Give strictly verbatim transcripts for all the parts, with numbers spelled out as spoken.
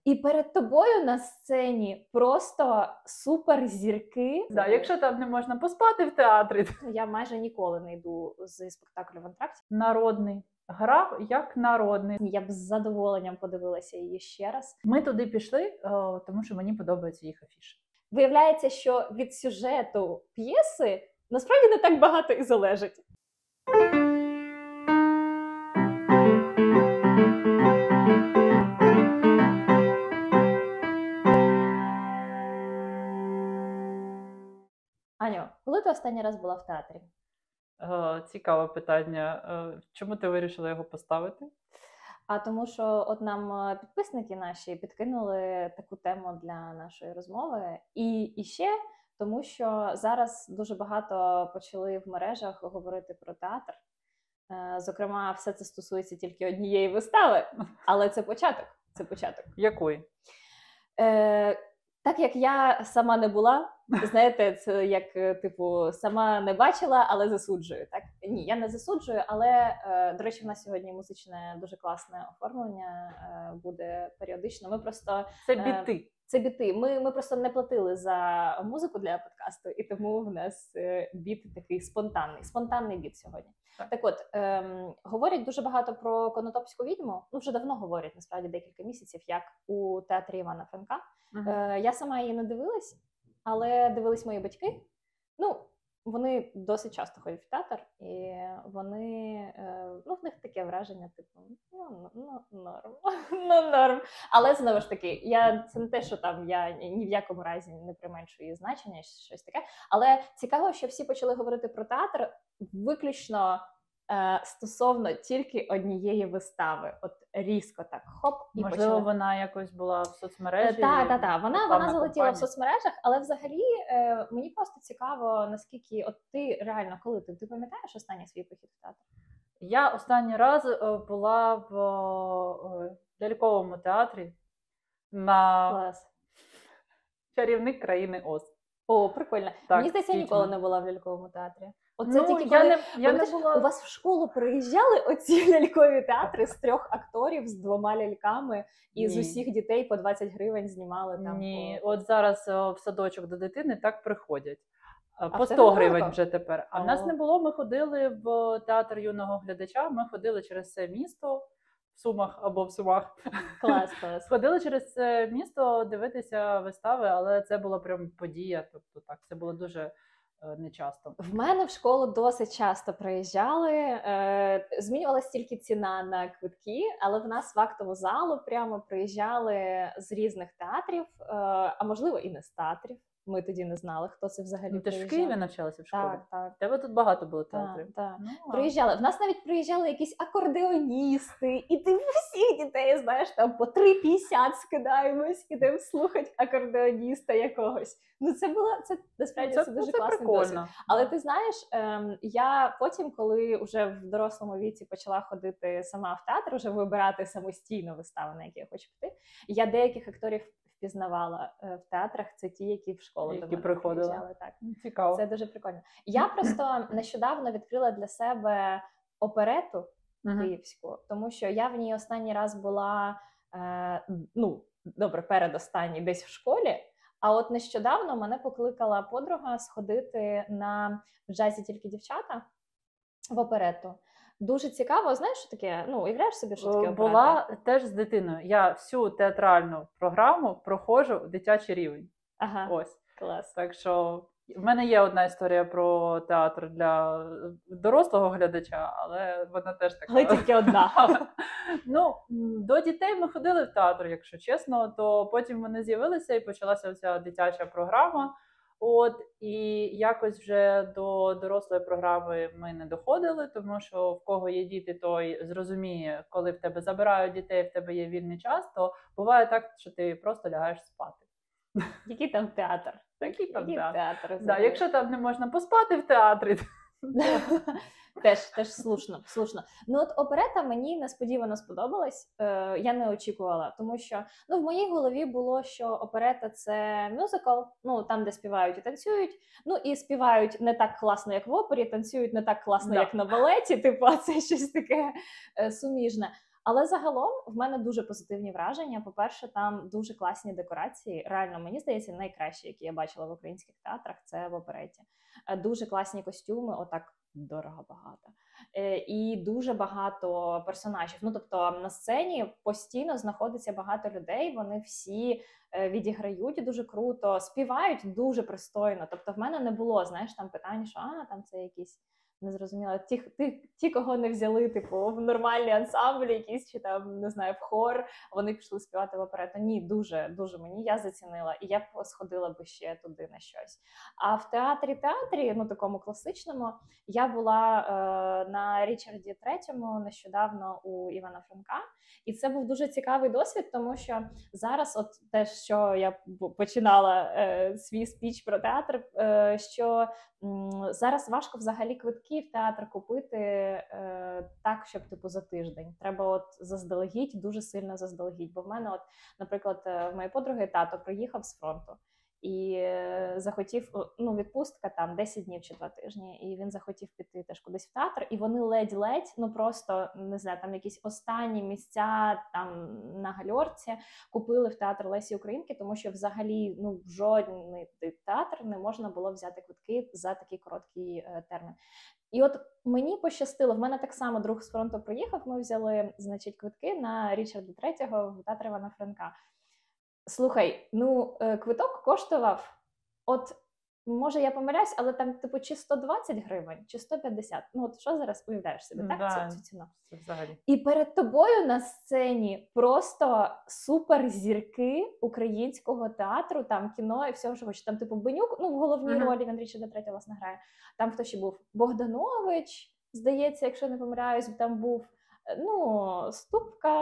І перед тобою на сцені просто суперзірки. Да, якщо там не можна поспати в театрі. Я майже ніколи не йду зі спектаклю в антракті. Народний. Грав як народний. Я б з задоволенням подивилася її ще раз. Ми туди пішли, о, тому що мені подобається їх афіша. Виявляється, що від сюжету п'єси насправді не так багато і залежить. Аню, коли ти останній раз була в театрі? Е, цікаве питання. Е, чому ти вирішила його поставити? А тому що от нам підписники наші підкинули таку тему для нашої розмови. І, і ще тому, що зараз дуже багато почали в мережах говорити про театр. Е, зокрема, все це стосується тільки однієї вистави, але це початок. Це початок. Якої? Е, так як я сама не була, знаєте, це як, типу, сама не бачила, але засуджую. Так? Ні, я не засуджую, але, е, до речі, в нас сьогодні музичне дуже класне оформлення е, буде періодично. Ми просто... Це біти. Е, це біти. Ми, ми просто не платили за музику для подкасту, і тому в нас е, біт такий спонтанний. Спонтанний біт сьогодні. Так, так от, ем, говорять дуже багато про Конотопську відьму. Ну, вже давно говорять, насправді, декілька місяців, як у театрі Івана Франка. Uh-huh. Е, я сама її не дивилась, але дивились мої батьки. Ну, вони досить часто ходять в театр, і вони, е, ну, в них таке враження, типу, ну, ну, норм, ну, норм. Але, знову ж таки, я, це не те, що там я ні в якому разі не применшую її значення, щось таке. Але цікаво, що всі почали говорити про театр виключно е, стосовно тільки однієї вистави. От різко так, хоп. І можливо, почали... вона якось була в соцмережі? Так, так, так. Вона, вона залетіла компанія. в соцмережах, але взагалі е, мені просто цікаво, наскільки от ти реально, коли ти, ти пам'ятаєш останній свій похід в театр? Я останній раз е, була в е, ляльковому театрі на Клас. «Чарівник країни Оз». О, прикольно. Так, мені здається, я дійсно. ніколи не була в ляльковому театрі. Оце Ну, тільки я коли... не, я не була... У вас в школу приїжджали оці лялькові театри з трьох акторів, з двома ляльками, і Ні. з усіх дітей по двадцять гривень знімали там? Ні, по... от зараз о, в садочок до дитини так приходять. А по сто гривень вже тепер. А О. в нас не було, ми ходили в театр юного глядача, ми ходили через це місто, в Сумах або в Сумах. Клас, клас. Ходили через це місто дивитися вистави, але це була прям подія, тобто так, це було дуже е, нечасто. В мене в школу досить часто приїжджали, е, змінювалась тільки ціна на квитки, але в нас в актову залу прямо приїжджали з різних театрів, е, а можливо і не з театрів. Ми тоді не знали, хто це взагалі Ну, ти приїжджав. ж в Києві навчалася в школі? Так, так. В тебе тут багато було театрів? Так, так. Ну, Приїжджали. В нас навіть приїжджали якісь акордеоністи, і ти всіх дітей, знаєш, там по три п'ятдесят скидаємось, ідемо слухати акордеоніста якогось. Ну це було, це насправді це, це дуже це класний прикольно. досвід. Але ти знаєш, ем, я потім, коли вже в дорослому віці почала ходити сама в театр, вже вибирати самостійно вистави, на які я хочу піти, я деяких акторів впізнавала е, в театрах, це ті, які в школу Які до мене приходили. приїжджали. Так. Цікаво. Це дуже прикольно. Я просто нещодавно відкрила для себе оперету uh-huh. київську, тому що я в ній останній раз була, е, ну, добре, передостанній десь в школі, а от нещодавно мене покликала подруга сходити на «В джазі тільки дівчата» в оперету. Дуже цікаво, знаєш, що таке? Ну, уявляєш собі, що таке оперета? Була теж з дитиною. Я всю театральну програму проходжу в дитячий рівень. Ага, ось. Клас. Так що в мене є одна історія про театр для дорослого глядача, але вона теж така. Але тільки одна. Ну, до дітей ми ходили в театр, якщо чесно, то потім вони з'явилися і почалася ця дитяча програма. От, і якось вже до дорослої програми ми не доходили, тому що в кого є діти, той зрозуміє, коли в тебе забирають дітей, в тебе є вільний час, то буває так, що ти просто лягаєш спати. Який там театр? Такий там Який театр? Да, якщо там не можна поспати в театрі, Теж, теж слушно, слушно. Ну от оперета мені несподівано сподобалась, е, я не очікувала, тому що ну, в моїй голові було, що оперета – це мюзикл, ну там, де співають і танцюють, ну і співають не так класно, як в опері, танцюють не так класно, да. як на балеті, типу, а це щось таке е, суміжне. Але загалом в мене дуже позитивні враження. По-перше, там дуже класні декорації. Реально, мені здається, найкращі, які я бачила в українських театрах, це в опереті. Дуже класні костюми, отак дорого багато. І дуже багато персонажів. Ну, тобто на сцені постійно знаходиться багато людей, вони всі відіграють дуже круто, співають дуже пристойно. Тобто в мене не було, знаєш, там питань, що а, там це якісь незрозуміло, ті, ті, ті, кого не взяли, типу, в нормальні ансамблі якісь, чи там, не знаю, в хор, вони пішли співати в оперету. Ні, дуже, дуже мені, я зацінила, і я б сходила би ще туди на щось. А в театрі-театрі, ну, такому класичному, я була е, на Річарді третьому нещодавно у Івана Франка, і це був дуже цікавий досвід, тому що зараз, от те, що я починала е, свій спіч про театр, е, що м, зараз важко взагалі квитки в театр купити е, так, щоб типу за тиждень. Треба от заздалегідь, дуже сильно заздалегідь. Бо в мене, от, наприклад, в моєї подруги тато приїхав з фронту. І захотів, ну, відпустка там десять днів чи два тижні, і він захотів піти теж кудись в театр, і вони ледь-ледь, ну просто, не знаю, там якісь останні місця там на гальорці купили в театр Лесі Українки, тому що взагалі, ну, в жодний театр не можна було взяти квитки за такий короткий е, термін. І от мені пощастило, в мене так само друг з фронту приїхав, ми взяли, значить, квитки на Річарда третього в театр Івана Франка. Слухай, ну, квиток коштував, от, може я помиляюсь, але там, типу, чи сто двадцять гривень, чи сто п'ятдесят. Ну, от що зараз уявляєш собі, так, да, цю, цю ціну? Взагалі. І перед тобою на сцені просто суперзірки українського театру, там, кіно і всього, що хочеш. Там, типу, Бенюк, ну, в головній uh-huh. ролі, він Річарда третього, власне, грає. Там хто ще був? Богданович, здається, якщо не помиляюсь, там був, ну, Ступка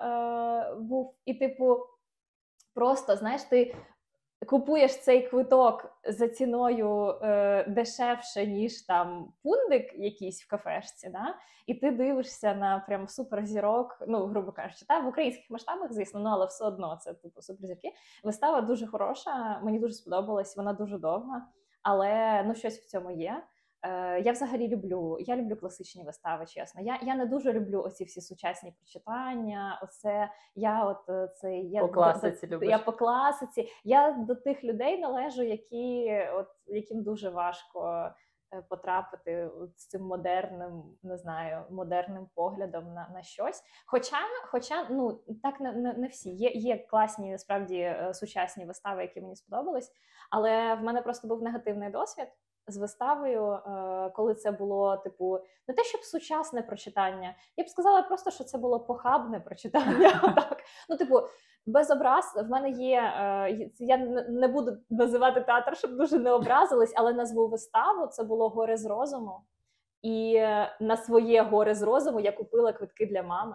е- був, і, типу, просто, знаєш, ти купуєш цей квиток за ціною е, дешевше, ніж там пундик якийсь в кафешці, да? І ти дивишся на прям суперзірок, ну, грубо кажучи, та, в українських масштабах, звісно, ну, але все одно це типу суперзірки. Вистава дуже хороша, мені дуже сподобалась, вона дуже довга, але, ну, щось в цьому є. Я взагалі люблю, я люблю класичні вистави, чесно. Я, я не дуже люблю оці всі сучасні прочитання, оце, я от це, я, по класиці до, любиш. Я по класиці. Я до тих людей належу, які, от, яким дуже важко потрапити з цим модерним, не знаю, модерним поглядом на, на щось. Хоча, хоча, ну, так не, не, не всі. Є, є класні, насправді, сучасні вистави, які мені сподобались, але в мене просто був негативний досвід з виставою, коли це було, типу, не те, щоб сучасне прочитання. Я б сказала просто, що це було похабне прочитання. Так. Ну, типу, без образ. В мене є, я не буду називати театр, щоб дуже не образились, але назву виставу, це було «Горе з розуму». І на своє «Горе з розуму» я купила квитки для мами.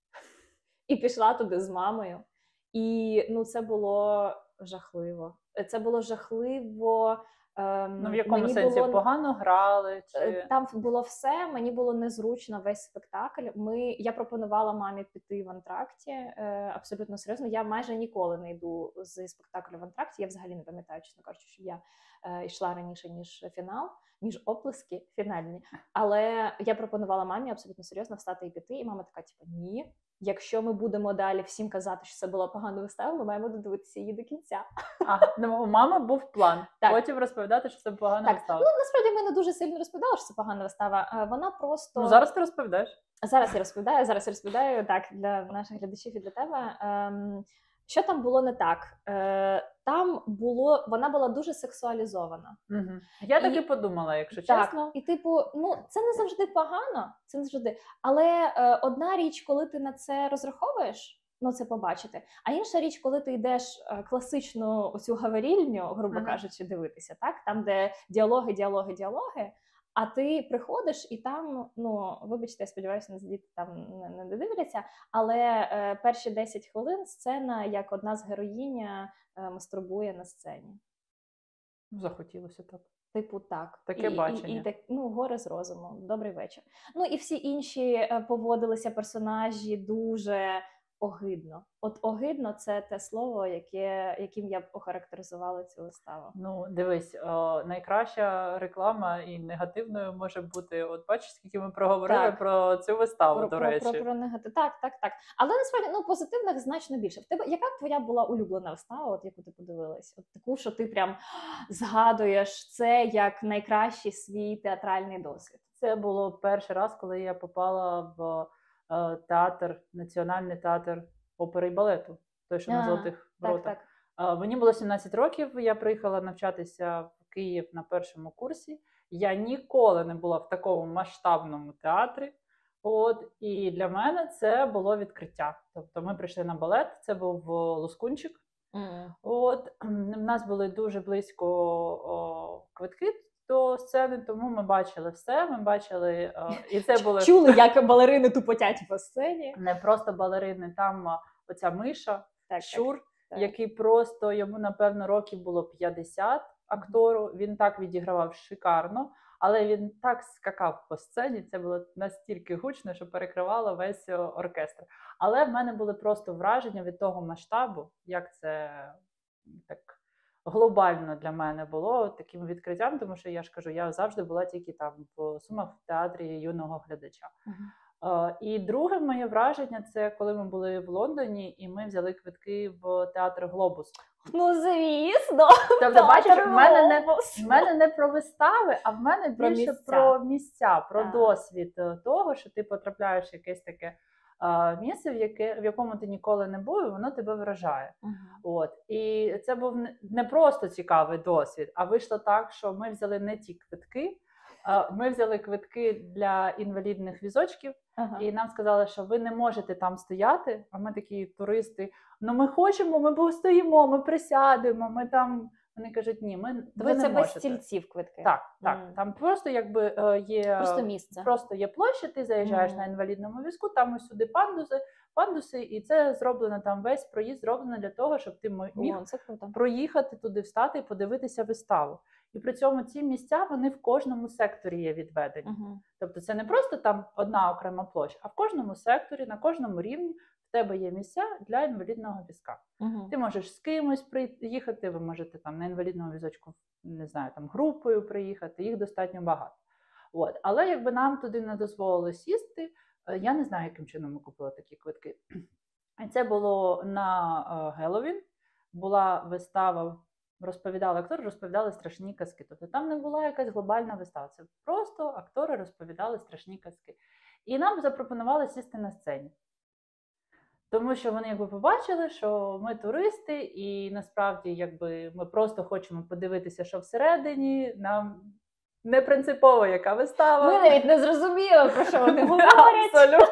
І пішла туди з мамою. І, ну, це було жахливо. Це було жахливо. Ну, в якому сенсі? Було... Погано грали? Чи... Там було все, мені було незручно весь спектакль. Ми... Я пропонувала мамі піти в антракті, е, абсолютно серйозно. Я майже ніколи не йду зі спектаклю в антракті. Я взагалі не пам'ятаю, чесно кажучи, щоб я е, йшла раніше, ніж фінал, ніж оплески фінальні. Але я пропонувала мамі абсолютно серйозно встати і піти, і мама така, типу, ні. Якщо ми будемо далі всім казати, що це була погана вистава, ми маємо додивитися її до кінця. А, ну, у мами був план. Так. Потім розповідати, що це погана так. вистава. Ну, насправді, ми не дуже сильно розповідали, що це погана вистава. Вона просто... Ну, зараз ти розповідаєш. Зараз я розповідаю, зараз я розповідаю, так, для наших глядачів і для тебе. Ем, що там було не так? Е, там було... Вона була дуже сексуалізована. Угу. Я і... так і подумала, якщо так, чесно. І, типу, ну, це не завжди погано, це не завжди. Але е, одна річ, коли ти на це розраховуєш, ну, це побачити. А інша річ, коли ти йдеш е, класичну оцю гаварільню, грубо ага. кажучи, дивитися, так? Там, де діалоги, діалоги, діалоги, а ти приходиш і там, ну, вибачте, я сподіваюся, нас діти там не, не дивляться, але е, перші десять хвилин сцена, як одна з героїня е, мастурбує на сцені. Захотілося так. Типу так. Таке і, бачення. І, і, так, ну, горе з розуму. Добрий вечір. Ну, і всі інші поводилися персонажі дуже огидно. От огидно – це те слово, яке, яким я б охарактеризувала цю виставу. Ну, дивись, о, найкраща реклама і негативною може бути, от бачиш, скільки ми проговорили Так. про цю виставу, Про, до про, речі. про, про негатив. Так, так, так. Але насправді, ну, позитивних значно більше. В тебе, яка твоя була улюблена вистава, от яку ти подивилась? От таку, що ти прям згадуєш це як найкращий свій театральний досвід. Це було перший раз, коли я попала в е, театр, Національний театр опери і балету, той, що А, на Золотих Так, Воротах. так. Е, мені було сімнадцять років, я приїхала навчатися в Київ на першому курсі. Я ніколи не була в такому масштабному театрі. От, і для мене це було відкриття. Тобто ми прийшли на балет, це був Лоскунчик. Mm. От, у нас були дуже близько о, квитки до сцени, тому ми бачили все, ми бачили, о, і це були... Чули, як балерини тупотять по сцені? Не просто балерини, там о, оця Миша, Так, Щур, так. який просто, йому, напевно, років було п'ятдесят актору, він так відігравав шикарно, але він так скакав по сцені, це було настільки гучно, що перекривало весь оркестр. Але в мене були просто враження від того масштабу, як це так глобально для мене було таким відкриттям, тому що я ж кажу, я завжди була тільки там в Сумах в театрі юного глядача. Uh-huh. Uh, і друге моє враження – це коли ми були в Лондоні і ми взяли квитки в театр «Глобус». Ну, звісно! Тобто, бачиш, в мене, не, в мене не про вистави, а в мене Про більше місця. про місця, про Так. досвід того, що ти потрапляєш в якесь таке uh, місце, в, яке, в якому ти ніколи не був, і воно тебе вражає. Uh-huh. От. І це був не просто цікавий досвід, а вийшло так, що ми взяли не ті квитки, ми взяли квитки для інвалідних візочків, ага. І нам сказали, що ви не можете там стояти, а ми такі туристи, ну ми хочемо, ми постоїмо, ми присядемо, ми там... Вони кажуть, ні, ми, ви не це можете. Без стільців квитки? Так, так. Mm. Там просто якби є... Просто місце. Просто є площа, ти заїжджаєш mm. на інвалідному візку, там ось сюди пандуси, пандуси, і це зроблено, там весь проїзд зроблено для того, щоб ти міг О, проїхати туди, встати і подивитися виставу. І при цьому ці місця, вони в кожному секторі є відведені. Uh-huh. Тобто це не просто там одна окрема площа, а в кожному секторі, на кожному рівні в тебе є місця для інвалідного візка. Uh-huh. Ти можеш з кимось приїхати, ви можете там на інвалідному візочку, не знаю, там групою приїхати, їх достатньо багато. От. Але якби нам туди не дозволили сісти, я не знаю, яким чином ми купили такі квитки. І це було на Геловін, була вистава, розповідали актори, розповідали страшні казки. Тобто там не була якась глобальна вистава, це просто актори розповідали страшні казки. І нам запропонували сісти на сцені. Тому що вони якби побачили, що ми туристи, і насправді якби ми просто хочемо подивитися, що всередині, нам не принципово, яка вистава. Ми навіть не зрозуміли, про що вони говорять. Абсолютно.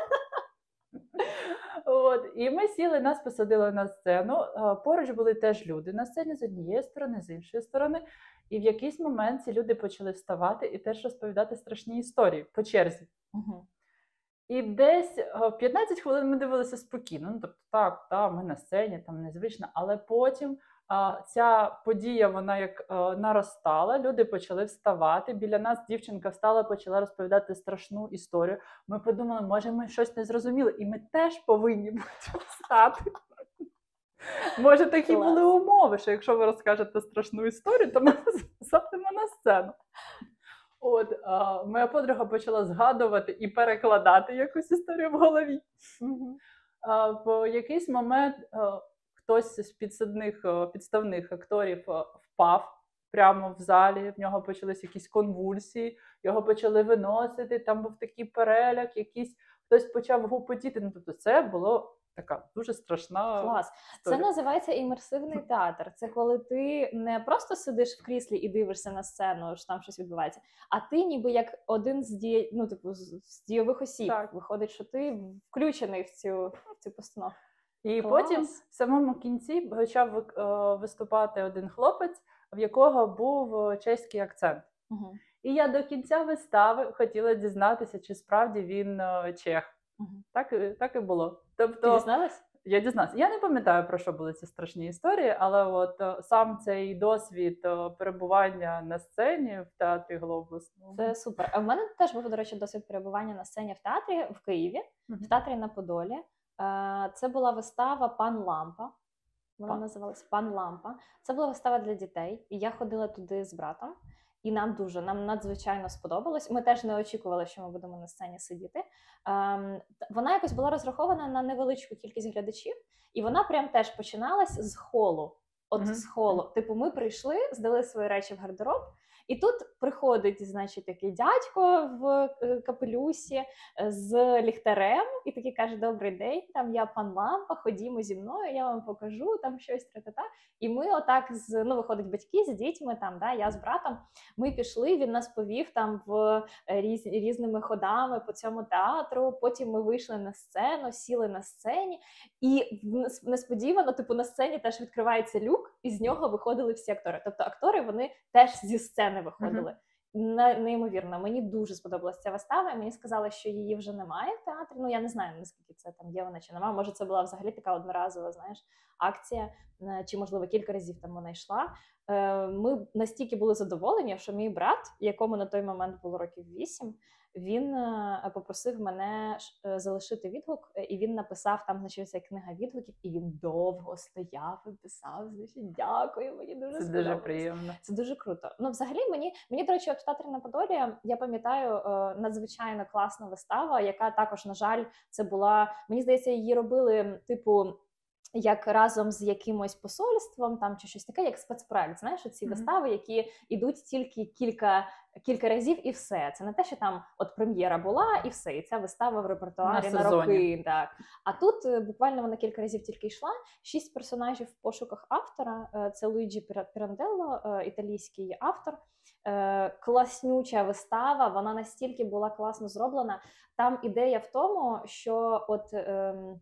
От, і ми сіли, нас посадили на сцену, поруч були теж люди на сцені з однієї сторони, з іншої сторони, і в якийсь момент ці люди почали вставати і теж розповідати страшні історії по черзі. Угу. І десь п'ятнадцять хвилин ми дивилися спокійно, ну, тобто так, так, ми на сцені, там незвично, але потім а, ця подія, вона як а, наростала, люди почали вставати, біля нас дівчинка встала, почала розповідати страшну історію. Ми подумали, може ми щось не зрозуміли, і ми теж повинні бути встати. Може такі Клас. були умови, що якщо ви розкажете страшну історію, то ми засадимо на сцену. От, а, моя подруга почала згадувати і перекладати якусь історію в голові. Угу. А, в якийсь момент а, хтось з підсадних, підставних акторів впав прямо в залі, в нього почались якісь конвульсії, його почали виносити, там був такий переляк, якийсь, хтось почав гупотіти. Ну, тобто це було така дуже страшна Клас. історія. Це називається імерсивний театр. Це коли ти не просто сидиш в кріслі і дивишся на сцену, що там щось відбувається, а ти ніби як один з, діє... ну, типу, з дійових осіб. Так. Виходить, що ти включений в цю, в цю постановку. І Клас. потім в самому кінці почав виступати один хлопець, в якого був чеський акцент. Угу. І я до кінця вистави хотіла дізнатися, чи справді він чех. Угу. Так, так і було. Тобто, Ти дізналась? Я дізналася. Я не пам'ятаю, про що були ці страшні історії, але от о, сам цей досвід о, перебування на сцені в театрі «Глобус». Ну... Це супер. А в мене теж був, до речі, досвід перебування на сцені в театрі в Києві, uh-huh. в театрі на Подолі. Е, Це була вистава «Пан Лампа». Вона Пан. називалась «Пан Лампа». Це була вистава для дітей, і я ходила туди з братом. І нам дуже, нам надзвичайно сподобалось. Ми теж не очікували, що ми будемо на сцені сидіти. Ем, вона якось була розрахована на невеличку кількість глядачів, і вона прям теж починалась з холу. От mm-hmm. з холу. Типу, ми прийшли, здали свої речі в гардероб, і тут приходить, значить, такий дядько в капелюсі з ліхтарем, і такий каже: «Добрий день, там я пан Лампа, ходімо зі мною, я вам покажу там щось, тра-та-та». І ми отак, з, ну, виходить батьки з дітьми, там, да, я з братом, ми пішли, він нас повів там в різ, різними ходами по цьому театру, потім ми вийшли на сцену, сіли на сцені, і несподівано, типу, на сцені теж відкривається люк, і з нього виходили всі актори. Тобто актори, вони теж зі сцени виходили. Mm-hmm. Неймовірно. Мені дуже сподобалася ця вистава, і мені сказали, що її вже немає в театрі. Ну, я не знаю, наскільки це там є вона чи немає. Може, це була взагалі така одноразова, знаєш, акція, чи, можливо, кілька разів там вона йшла. Ми настільки були задоволені, що мій брат, якому на той момент було років вісім, він попросив мене залишити відгук, і він написав, там значиться книга відгуків, і він довго стояв і писав, значить, дякую, мені дуже сподобалось. Це дуже приємно. Це дуже круто. Ну, взагалі, мені, мені, до речі, от в театрі на Подолі, я пам'ятаю, надзвичайно класна вистава, яка також, на жаль, це була, мені здається, її робили, типу, як разом з якимось посольством, там чи щось таке, як спецпроект. Знаєш, ці mm-hmm. вистави, які йдуть тільки кілька, кілька разів і все. Це не те, що там от прем'єра була і все, і ця вистава в репертуарі на, на роки. Так. А тут буквально вона кілька разів тільки йшла. Шість персонажів в пошуках автора. Це Луїджі Піранделло, італійський автор. Класнюча вистава, вона настільки була класно зроблена. Там ідея в тому, що от... Ем,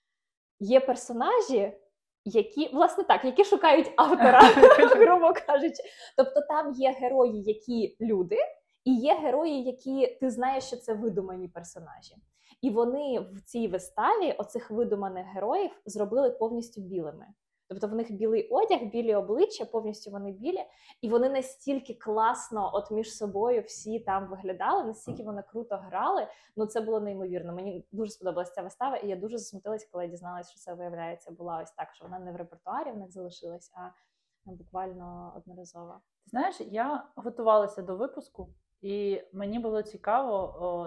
є персонажі, які, власне так, які шукають автора, грубо кажучи. Тобто там є герої, які люди, і є герої, які ти знаєш, що це видумані персонажі. І вони в цій виставі оцих видуманих героїв зробили повністю білими. Тобто в них білий одяг, білі обличчя, повністю вони білі, і вони настільки класно от між собою всі там виглядали, настільки вони круто грали, ну це було неймовірно. Мені дуже сподобалася ця вистава, і я дуже засмутилась, коли я дізналась, що це, виявляється, була ось так, що вона не в репертуарі в них залишилась, а буквально одноразово. Знаєш, я готувалася до випуску, і мені було цікаво о,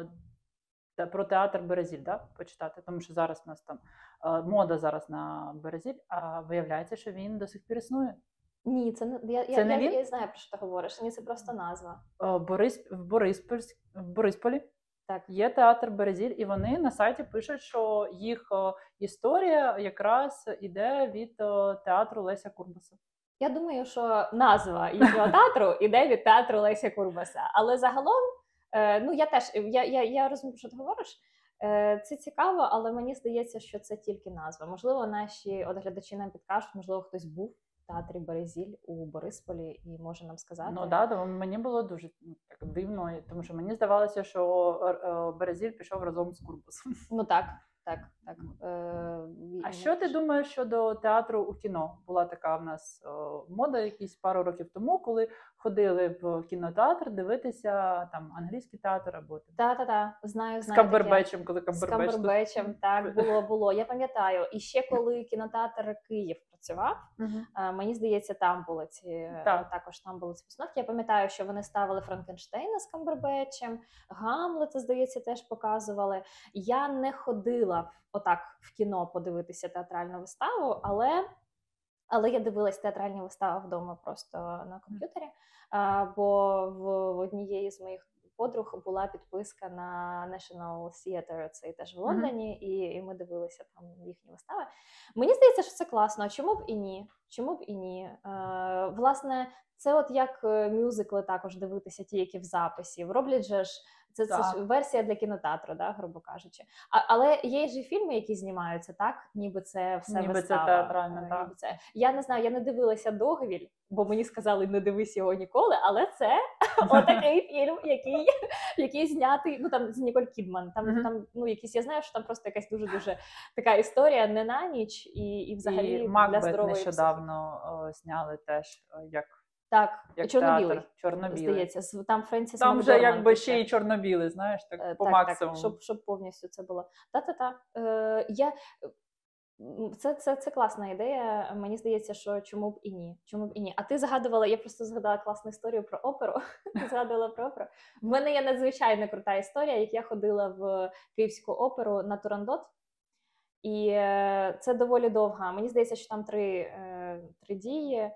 про театр Березіль, да, почитати, тому що зараз у нас там е, мода зараз на Березіль, а виявляється, що він до сих пір існує. Ні, це не я, це я, не я, він? я знаю, про що ти говориш. Ні, це просто назва. Е, Борис, в, Борисполь, в Борисполі так. Є театр Березіль, і вони на сайті пишуть, що їх о, історія якраз іде від о, театру Леся Курбаса. Я думаю, що назва їхнього театру іде від театру Леся Курбаса. Але загалом, е, ну я теж, я, я, я розумію, що ти говориш, е, це цікаво, але мені здається, що це тільки назва. Можливо, наші от глядачі нам підкажуть, можливо, хтось був в театрі Березіль у Борисполі і може нам сказати. Ну так, да, мені було дуже так дивно, тому що мені здавалося, що Березіль пішов разом з Курбасом. Ну так. Так, так. Е, а що ти думаєш щодо театру у кіно? Була така в нас о, мода якісь пару років тому, коли ходили в кінотеатр дивитися там англійський театр або там... Так-так-так, знаю, знаю. З Камбербечем, коли Камбербеч. З Камбербечем, тут... так, було, було. Я пам'ятаю. І ще коли кінотеатр Київ працював, uh-huh. мені здається, там були ці, так. також там були ці постановки. Я пам'ятаю, що вони ставили Франкенштейна з Камбербечем, Гамлета, здається, теж показували. Я не ходила отак в кіно подивитися театральну виставу, але, але я дивилась театральні вистави вдома просто на комп'ютері, бо в, в однієї з моїх подруг була підписка на National Theatre, це теж в Лондоні, mm-hmm. і, і ми дивилися там їхні вистави. Мені здається, що це класно, а чому б і ні? Чому б і ні? Е, власне, це от як мюзикли також дивитися, ті, які в записі. Роблять же ж Це, це ж версія для кінотеатру, да, грубо кажучи. А, але є ж і фільми, які знімаються, так? Ніби це все ніби вистава. Це театрально, так. Ніби це. Я не знаю, я не дивилася «Догвіль», бо мені сказали, не дивись його ніколи, але це отакий фільм, який, який знятий, ну там з Ніколь Кідман. Там, mm-hmm. там, ну, якісь, я знаю, що там просто якась дуже-дуже така історія, не на ніч, і, і взагалі і для Макбет здорової нещодавно о, зняли теж, як Так, як чорно-білий, театр. Чорно-білий. Здається, там Френсіс Там вже Макдорманд якби таке. ще й чорно-білий, знаєш, так, Е, по так, максимуму. Так, щоб, щоб повністю це було. Та-та-та. Е, я... Це, це, це класна ідея. Мені здається, що чому б і ні. Чому б і ні. А ти згадувала, я просто згадала класну історію про оперу. Ти згадувала про оперу. В мене є надзвичайно крута історія, як я ходила в Київську оперу на Турандот. І це доволі довга. Мені здається, що там три, три дії.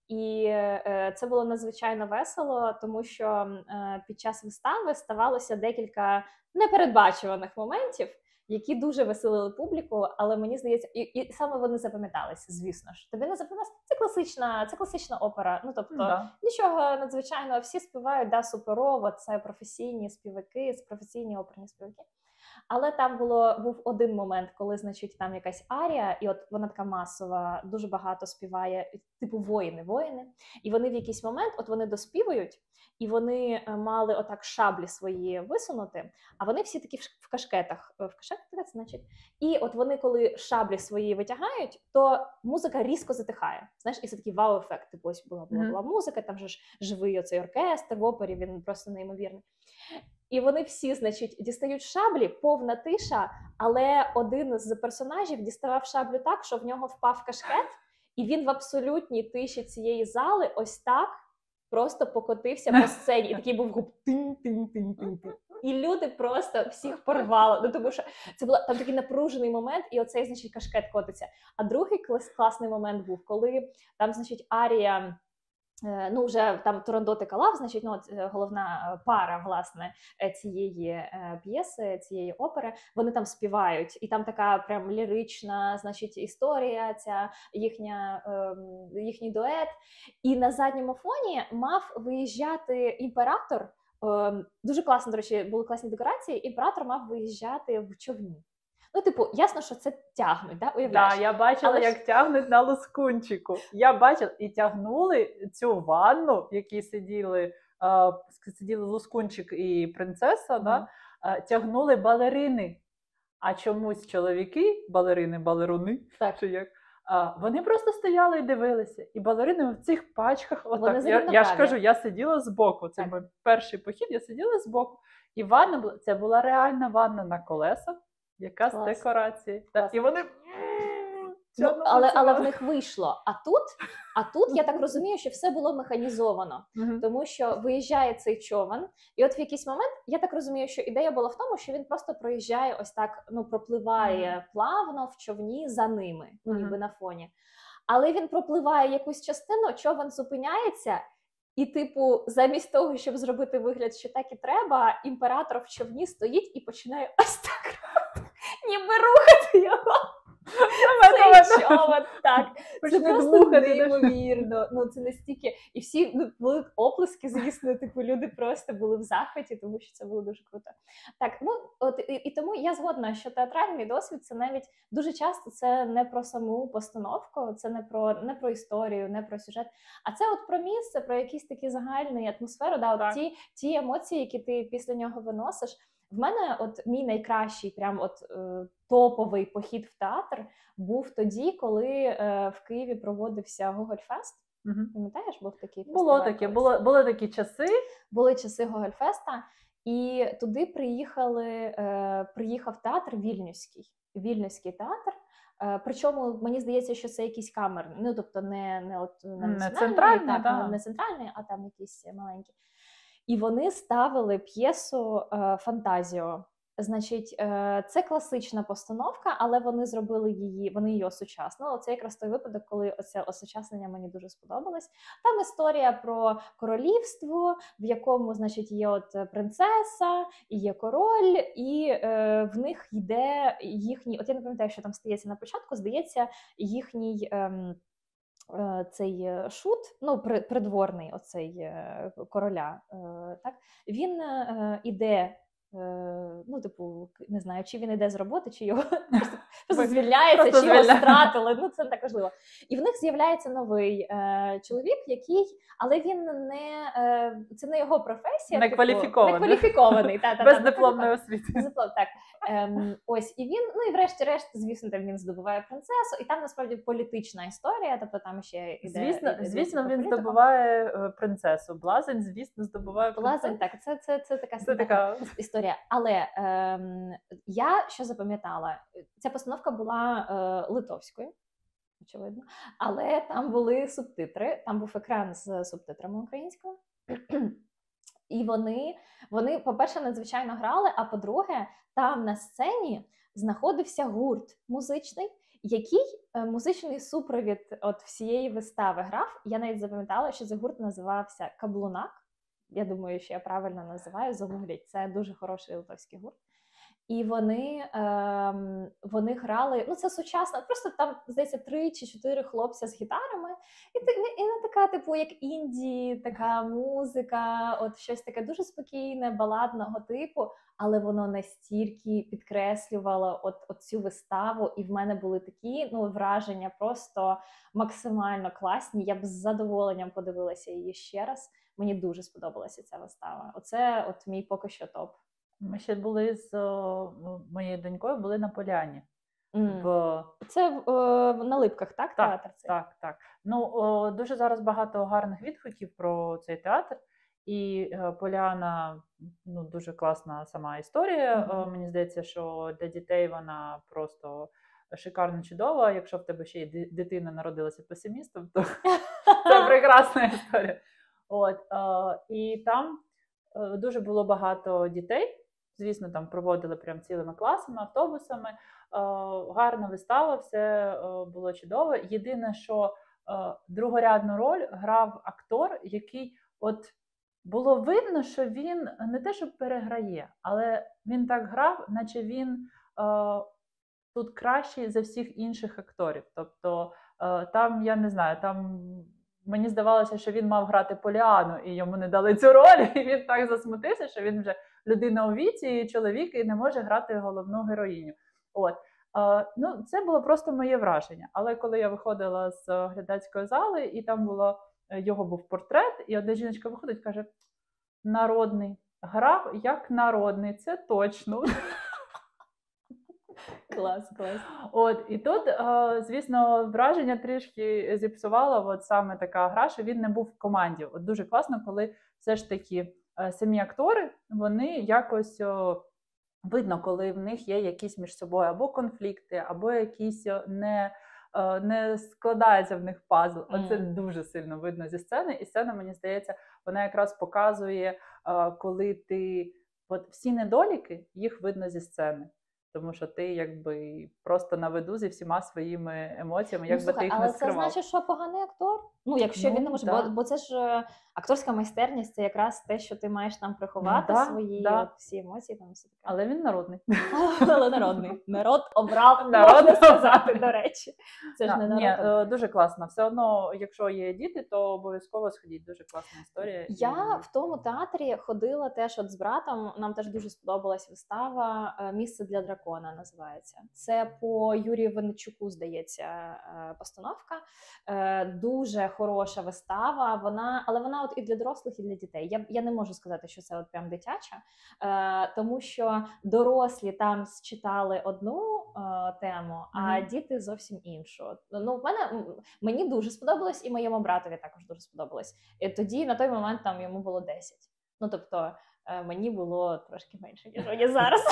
І це було надзвичайно весело, тому що під час вистави ставалося декілька непередбачуваних моментів, які дуже веселили публіку, але мені здається, і, і саме вони запам'яталися, звісно ж. Тобі не запам'яталося? Це класична, це класична опера. Ну, тобто, да. Нічого надзвичайного, всі співають, да, суперово, це професійні співаки, професійні оперні співаки. Але там було, був один момент, коли, значить, там якась арія, і от вона така масова, дуже багато співає, типу воїни, воїни. І вони в якийсь момент, от вони доспівають, і вони мали отак шаблі свої висунути, а вони всі такі в кашкетах. В кашкетах, значить. І от вони, коли шаблі свої витягають, то музика різко затихає. Знаєш, і це такий вау-ефект. Типу, ось була, була, була музика, там же ж живий оцей оркестр в опері, він просто неймовірний. І вони всі, значить, дістають шаблі, повна тиша, але один з персонажів діставав шаблю так, що в нього впав кашкет, і він в абсолютній тиші цієї зали ось так просто покотився по сцені. І такий був губ тин-тин-тин-тин-тин. І люди просто всіх порвало. Ну, тому що це був там такий напружений момент, і оцей, значить, кашкет котиться. А другий клас, класний момент був, коли там, значить, арія, ну, вже там Турандот і Калав, значить, ну, головна пара, власне, цієї п'єси, цієї опери, вони там співають, і там така прям лірична, значить, історія, ця їхня, їхній дует, і на задньому фоні мав виїжджати імператор, дуже класно, до речі, були класні декорації, імператор мав виїжджати в човні. Ну, типу, ясно, що це тягнуть, да? Уявляєш? Так, да, я бачила, але як ж... тягнуть на лоскунчику. Я бачила, і тягнули цю ванну, в якій сиділи, а, сиділи лоскунчик і принцеса, mm. да? а, тягнули балерини. А чомусь чоловіки, балерини, балеруни, так. чи як, а, вони просто стояли і дивилися. І балерини в цих пачках, отак. Я, я ж кажу, я сиділа збоку. Це мій перший похід, я сиділа збоку. І ванна, це була реальна ванна на колесах. Яка з декорації. І вони... Ну, але, але в них вийшло. А тут, а тут, я так розумію, що все було механізовано. Mm-hmm. Тому що виїжджає цей човен, і от в якийсь момент, я так розумію, що ідея була в тому, що він просто проїжджає ось так, ну, пропливає mm-hmm. плавно в човні за ними, ну, ніби mm-hmm. на фоні. Але він пропливає якусь частину, човен зупиняється, і, типу, замість того, щоб зробити вигляд, що так і треба, імператор в човні стоїть і починає ось так ніби рухати його. Цей човен, так. Це просто неймовірно. Ну, це настільки... І всі, ну, були оплески, звісно, типу, люди просто були в захваті, тому що це було дуже круто. Так, ну, от, і, і тому я згодна, що театральний досвід, це навіть дуже часто це не про саму постановку, це не про, не про історію, не про сюжет, а це от про місце, про якісь такі загальні атмосфери, да, от ті, ті емоції, які ти після нього виносиш. В мене от мій найкращий прям от е, топовий похід в театр був тоді, коли е, в Києві проводився Гогольфест. Угу. Пам'ятаєш, був такий фестиваль? Було таке, було, були такі часи. Були часи Гогольфеста, і туди приїхали, е, приїхав театр Вільнюський. Вільнюський театр. Е, причому, мені здається, що це якийсь камерний, ну, тобто не, не, от, не, не центральний, так, да. не центральний, а там якісь маленькі. І вони ставили п'єсу е, «Фантазіо». Значить, е, це класична постановка, але вони зробили її, вони її осучаснили. Це якраз той випадок, коли оце осучаснення мені дуже сподобалось. Там історія про королівство, в якому, значить, є от принцеса, і є король, і е, в них йде їхній, от я не пам'ятаю, що там стається на початку, здається, їхній... Е, цей шут, ну, придворний оцей короля, так, він іде ну, типу, не знаю, чи він йде з роботи, чи його просто, просто звільняється, просто чи його звільня... стратили. Ну, це не так важливо. І в них з'являється новий е, чоловік, який, але він не, е, це не його професія. Не типу, кваліфікований. Не кваліфікований. Та, та, без та, дипломної освіти. Без диплом, так. Ем, ось, і він, ну і врешті-решт, звісно, там він здобуває принцесу, і там насправді політична історія, тобто там ще іде... Звісно, іде, звісно іде він політика. здобуває принцесу. Блазень, звісно, здобуває принцесу. Блазень, так, це, це, це така, це така історія. Але ем, я що запам'ятала, ця постановка була е, литовською, очевидно, але там були субтитри, там був екран з субтитрами українською. І вони, вони, по-перше, надзвичайно грали, а по-друге, там на сцені знаходився гурт музичний, який е, музичний супровід от всієї вистави грав. Я навіть запам'ятала, що цей гурт називався «Каблунак». Я думаю, що я правильно називаю, загугліть. Це дуже хороший литовський гурт. І вони, е, вони грали, ну це сучасно, просто там, здається, три чи чотири хлопця з гітарами. І, і не така, типу, як інді, така музика, от щось таке дуже спокійне, баладного типу, але воно настільки підкреслювало от, от цю виставу, і в мене були такі, ну, враження просто максимально класні. Я б з задоволенням подивилася її ще раз. Мені дуже сподобалася ця вистава. Оце от мій поки що топ. Ми ще були з о, моєю донькою, були на Поляні. Mm. В... Це о, на Липках, так? Так, театр цей? так, так. Ну, о, дуже зараз багато гарних відгуків про цей театр. І е, Поляна, ну, дуже класна сама історія. Mm-hmm. Е, мені здається, що для дітей вона просто шикарно чудова. Якщо в тебе ще й дитина народилася песимістом, то це прекрасна історія. От, е, і там е, дуже було багато дітей. Звісно, там проводили прям цілими класами, автобусами. Е, гарна вистава, все е, було чудово. Єдине, що е, другорядну роль грав актор, який от було видно, що він не те, що переграє, але він так грав, наче він е, тут кращий за всіх інших акторів. Тобто е, там, я не знаю, там мені здавалося, що він мав грати Поліану, і йому не дали цю роль, і він так засмутився, що він вже людина у віці, і чоловік, і не може грати головну героїню. От. Е, ну, це було просто моє враження. Але коли я виходила з глядацької зали, і там було, його був портрет, і одна жіночка виходить і каже: народний. Грав як народний, це точно. Клас, клас. От, і тут, звісно, враження трішки зіпсувало от саме така гра, що він не був в команді. От дуже класно, коли все ж таки самі актори, вони якось о, видно, коли в них є якісь між собою або конфлікти, або якісь не, не складається в них пазл. Mm. Оце дуже сильно видно зі сцени. І сцена, мені здається, вона якраз показує, коли ти... От всі недоліки, їх видно зі сцени. Тому що ти якби просто на виду зі всіма своїми емоціями, якби ну, слухай, ти їх не скривав. Але це значить, що поганий актор? Ну, якщо ну, він не може, да. бо, бо це ж акторська майстерність, це якраз те, що ти маєш там приховати да, свої да. От, всі емоції. Там, все таке. Але він народний. Але народний. Народ обрав, народ можна сказати, до речі. Це ж да, не народ. Ні, дуже класно. Все одно, якщо є діти, то обов'язково сходіть. Дуже класна історія. Я і... в тому театрі ходила теж от з братом, нам теж дуже сподобалась вистава «Місце для дракона» називається. Це по Юрію Винничуку, здається, постановка. Дуже хороша вистава, вона, але вона от і для дорослих, і для дітей. Я, я не можу сказати, що це от прям дитяча, е, тому що дорослі там читали одну е, тему, а mm-hmm. діти зовсім іншу. Ну, в мене, мені дуже сподобалось, і моєму братові також дуже сподобалось. І тоді, на той момент, там йому було десять. Ну, тобто, е, мені було трошки менше, ніж мені зараз.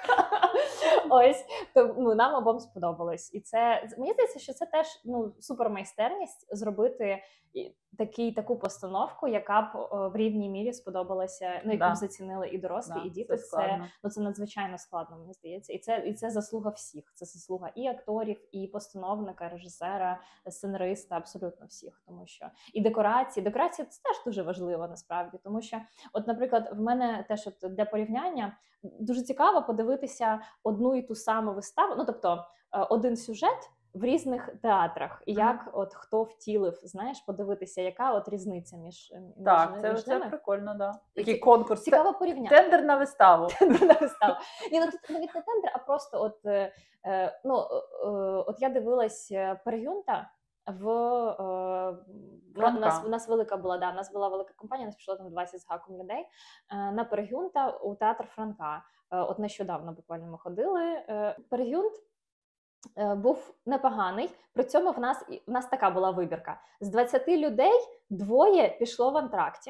Ось, то ну, нам обом сподобалось. І це, мені здається, що це теж ну, супермайстерність зробити такий, таку постановку, яка б о, в рівній мірі сподобалася, ну, яку да. б зацінили і дорослі, да, і діти. Це, це, ну, це надзвичайно складно, мені здається. І це, і це заслуга всіх. Це заслуга і акторів, і постановника, режисера, сценариста, абсолютно всіх. Тому що і декорації. Декорації – це теж дуже важливо, насправді. Тому що, от, наприклад, в мене теж от для порівняння дуже цікаво подивитися одну і ту саму виставу. Ну, тобто, один сюжет в різних театрах, і як mm-hmm. от хто втілив, знаєш, подивитися, яка от різниця між, між так, між це, ними. Це прикольно, да. Такий конкурс. Цікаво порівняти. Тендер на виставу. Тендер на виставу. Ні, ну тут навіть не тендер, а просто от, е, ну, е, от я дивилась Перегюнта в, е, у, нас, у нас велика була, да, у нас була велика компанія, у нас пішло там двадцять з гаком людей, е, на Перегюнта у театр Франка. Е, от нещодавно буквально ми ходили. Е, Перегюнт був непоганий, при цьому в нас, в нас така була вибірка. З двадцяти людей двоє пішло в антракті,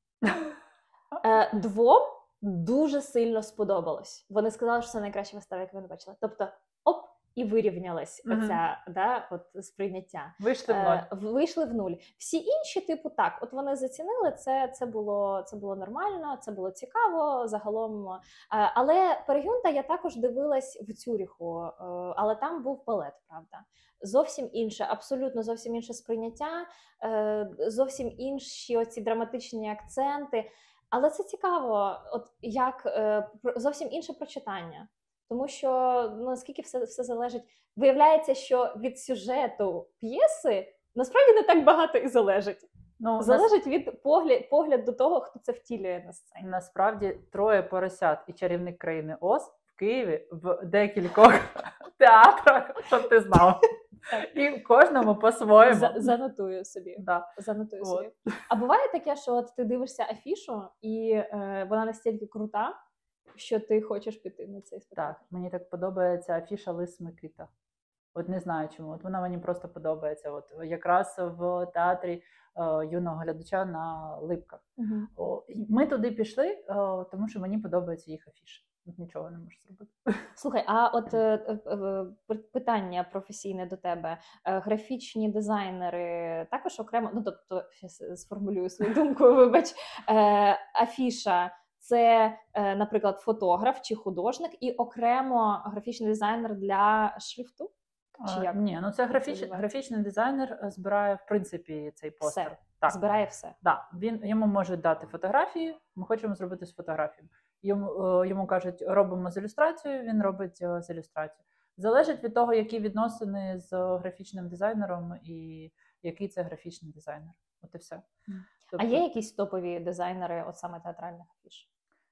двом дуже сильно сподобалось. Вони сказали, що це найкраща вистава, яку вони бачили. Тобто, оп, і вирівнялась mm-hmm. оця, да, от, сприйняття. Вийшли в нуль. Е, вийшли в нуль. Всі інші, типу, так, от вони зацінили, це, це, було, це було нормально, це було цікаво загалом. Е, але Перегюнта я також дивилась в Цюріху, е, але там був балет, правда. Зовсім інше, абсолютно зовсім інше сприйняття, е, зовсім інші оці драматичні акценти. Але це цікаво, от як е, зовсім інше прочитання. Тому що, ну, наскільки все, все залежить, виявляється, що від сюжету п'єси насправді не так багато і залежить. Ну, залежить нас... від погляд, погляду того, хто це втілює на сцені. Насправді, «Троє поросят» і «Чарівник країни Оз» в Києві в декількох театрах, щоб ти знав. І в кожному по-своєму. За, занотую собі. Да. Занотую собі. А буває таке, що от ти дивишся афішу, і е, вона настільки крута, що ти хочеш піти на цей спектакль? Так, мені так подобається афіша «Лис Микита». От не знаю чому, от вона мені просто подобається. От якраз в театрі е, юного глядача на Липках. Угу. О, ми туди пішли, е, тому що мені подобається їх афіша. От нічого не можу зробити. Слухай, а от е, е, питання професійне до тебе. Е, графічні дизайнери також окремо, ну тобто, сформулюю свою думку, вибач, е, афіша – це, е, наприклад, фотограф чи художник, і окремо графічний дизайнер для шрифту? Чи як? А, ні, ну це графіч, графічний дизайнер збирає, в принципі, цей постер. Все. Так. Збирає все. Да. Він, йому можуть дати фотографії, ми хочемо зробити з фотографією. Йому, йому кажуть, робимо з ілюстрацією, він робить з ілюстрацією. Залежить від того, які відносини з графічним дизайнером і який це графічний дизайнер. От і все. Тобто... А є якісь топові дизайнери, от саме театральних афіш?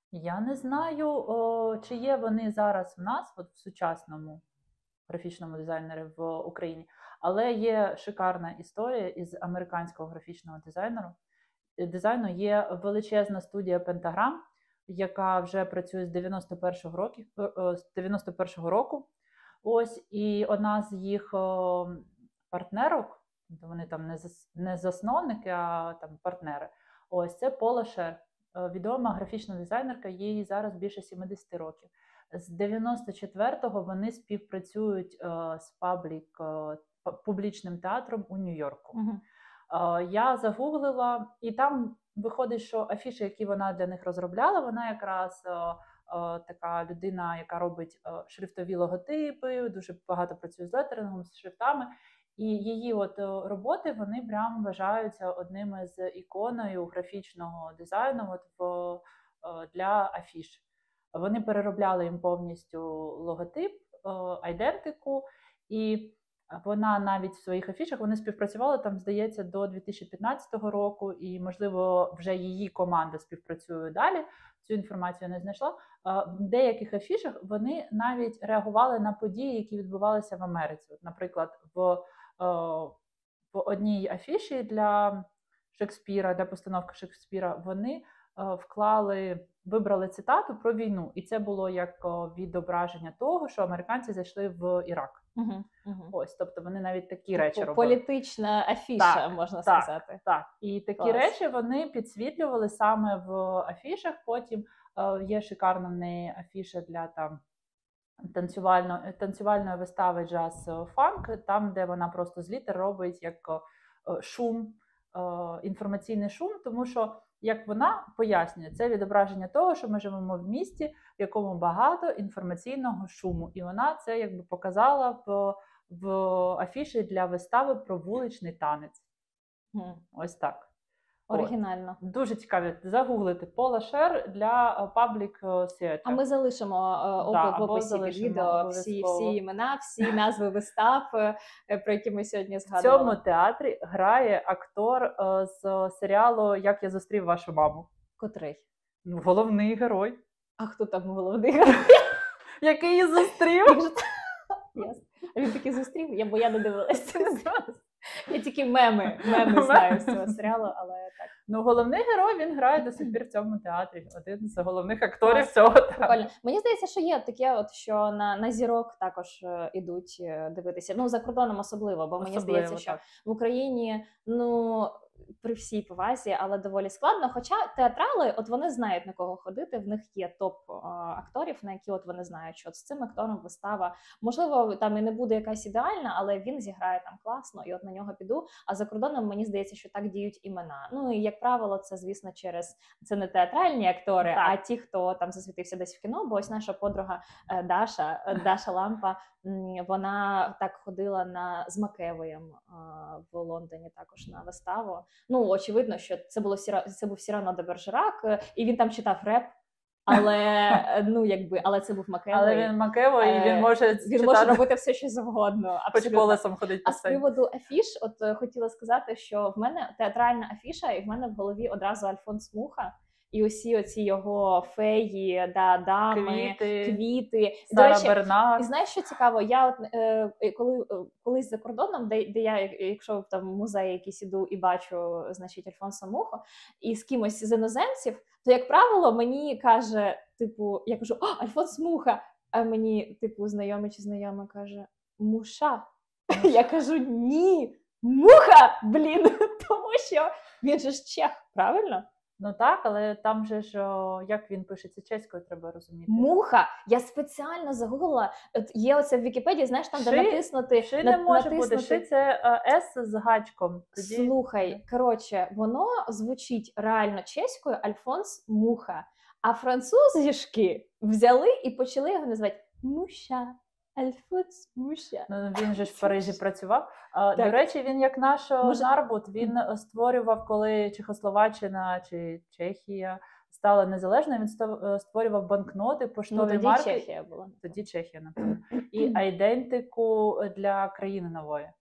Я не знаю, о, чи є вони зараз в нас, от в сучасному графічному дизайнері в Україні, але є шикарна історія із американського графічного дизайнеру. Дизайну є величезна студія Pentagram, яка вже працює з дев'яносто першого року, з дев'яносто першого року. Ось, і одна з їх о, партнерок, вони там не, зас, не засновники, а там партнери. Ось, це Пола Шер, відома графічна дизайнерка, їй зараз більше сімдесят років. З дев'яносто четвертого вони співпрацюють о, з паблік, о, публічним театром у Нью-Йорку. Угу. О, я загуглила, і там виходить, що афіші, які вона для них розробляла, вона якраз о, о, така людина, яка робить о, шрифтові логотипи, дуже багато працює з леттерингом, з шрифтами. І її от роботи, вони прям вважаються одними з іконою графічного дизайну от в, о, для афіш. Вони переробляли їм повністю логотип, о, айдентику, і вона навіть в своїх афішах, вони співпрацювали там, здається, до дві тисячі п'ятнадцятого року, і, можливо, вже її команда співпрацює далі. Цю інформацію я не знайшла. В деяких афішах вони навіть реагували на події, які відбувалися в Америці. От, наприклад, в, в одній афіші для Шекспіра, для постановки Шекспіра, вони вклали, вибрали цитату про війну. І це було як відображення того, що американці зайшли в Ірак. Угу, угу. Ось, тобто вони навіть такі тобто, речі робили. Політична афіша, так, можна так, сказати. Так, і такі Клас. речі вони підсвітлювали саме в афішах. Потім е, є шикарна в неї афіша для там танцювальної, танцювальної вистави джаз-фанк, там, де вона просто з літер робить як е, шум, е, інформаційний шум, тому що, як вона пояснює, це відображення того, що ми живемо в місті, в якому багато інформаційного шуму. І вона це якби показала в, в афіші для вистави про вуличний танець. Mm. Ось так. Оригінально. От. Дуже цікаві. Загуглити Пола Шер для Public Theatre. А ми залишимо uh, да, в описі під відео всі, всі імена, всі назви вистав, про які ми сьогодні згадували. В цьому театрі грає актор uh, з серіалу «Як я зустрів вашу маму». Котрий? Ну, головний герой. А хто там головний герой? Який її зустрів? Ясно. А він таки зустрів? Я, бо я не дивилася. Я тільки меми, меми знаю з цього серіалу, але так. Ну, головний герой, він грає до сих пір в цьому театрі. Один з головних акторів цього театру. Прикольно. Мені здається, що є таке, от, що на, на зірок також е, ідуть е, дивитися. Ну, за кордоном особливо, бо мені Особливо, здається, що так. в Україні, ну, при всій повазі, але доволі складно. Хоча театрали, от вони знають, на кого ходити, в них є топ-акторів, на які от вони знають, що от з цим актором вистава, можливо, там і не буде якась ідеальна, але він зіграє там класно, і от на нього піду. А за кордоном, мені здається, що так діють імена. Ну, і, як правило, це, звісно, через, це не театральні актори, так. а ті, хто там засвітився десь в кіно, бо ось наша подруга Даша, Даша Лампа, вона так ходила на, з Макевоєм в Лондоні також на виставу. Ну, очевидно, що це було це був Сірано де Бержерак, і він там читав реп, але ну якби, але це був Макевой. Але він Макевой, і він може він читати... може робити все, що завгодно. Хоч колесом ходить по А з приводу афіш, от хотіла сказати, що в мене театральна афіша, і в мене в голові одразу Альфонс Муха. І усі оці його феї, да, дами, квіти, квіти. Сара речі, Бернар. І знаєш, що цікаво? Я от е, коли колись за кордоном, де, де я, якщо там в музеї якийсь іду і бачу, значить, Альфонса Муху, і з кимось з іноземців, то, як правило, мені каже, типу, я кажу, о, Альфонс Муха, а мені, типу, знайомий чи знайома каже, Муша. Я кажу, ні, Муха, блін, тому що він же ж чех, правильно? Ну так, але там же ж, о, як він пишеться чеською, треба розуміти. Муха. Я спеціально загуглила. От є оце в Вікіпедії, знаєш, там, Ши, де натиснути... Ши на, не може натиснути... бути. Ши це С з гачком. Тоді... Слухай, коротше, воно звучить реально чеською Альфонс Муха. А французішки взяли і почали його називати Муша. Альфонс Муша. Ну, він же ж в Парижі працював. А, до речі, він як наш Може... Нарбут, він створював, коли Чехословаччина чи Чехія стала незалежною, він створював банкноти, поштові ну, тоді марки. Чехія була. Тоді Чехія, напевно. І айдентику для країни нової.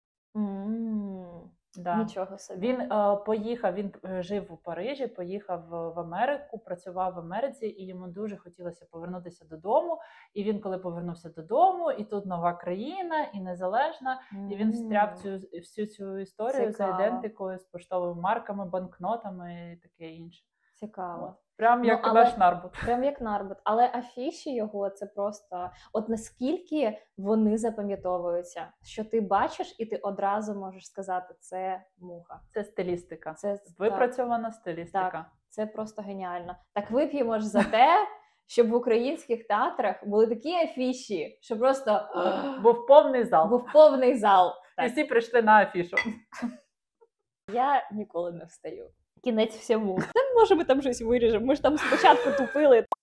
Mm. Да. Нічого собі. Він е, поїхав, він жив у Парижі, поїхав в Америку, працював в Америці, і йому дуже хотілося повернутися додому. І він, коли повернувся додому, і тут нова країна, і незалежна, mm. і він встряв цю, всю цю історію Цікаво. з ідентикою, з поштовими марками, банкнотами і таке інше. Цікаво. От. Прям ну, як але, наш Нарбут. Прям як Нарбут. Але афіші його, це просто... От наскільки вони запам'ятовуються, що ти бачиш і ти одразу можеш сказати, це Муха. Це стилістика. Це випрацьована так. стилістика. Так, це просто геніально. Так вип'ємо ж за те, щоб в українських театрах були такі афіші, що просто... Був повний зал. Був повний зал. Так. І всі прийшли на афішу. Я ніколи не встаю. Кінець всьому. Може, ми там щось виріжемо. Ми ж там спочатку тупили.